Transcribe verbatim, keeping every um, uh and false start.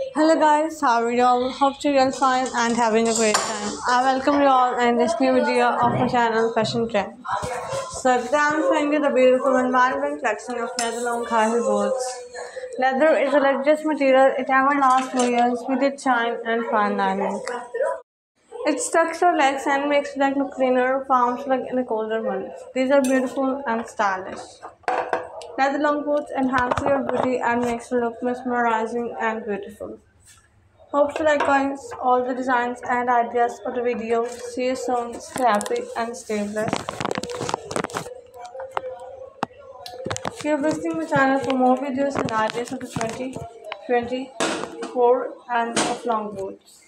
Hello guys, how are you all? Hope you're all fine and having a great time. I welcome you all in this new video of my channel Fashion Trend. So today I'm showing you the beautiful and vibrant collection of leather long high heel boots. Leather is a luxurious material, it ever lasts for years with its shine and fine lining. Its structure legs and makes leg look cleaner, palms like in a colder month. These are beautiful and stylish. Leather long boots enhance your beauty and makes you look mesmerizing and beautiful. Hope you like guys all the designs and ideas for the video. See you soon. Stay happy and stay blessed. Keep visiting my channel for more videos and ideas of the twenty twenty-four and of long boots.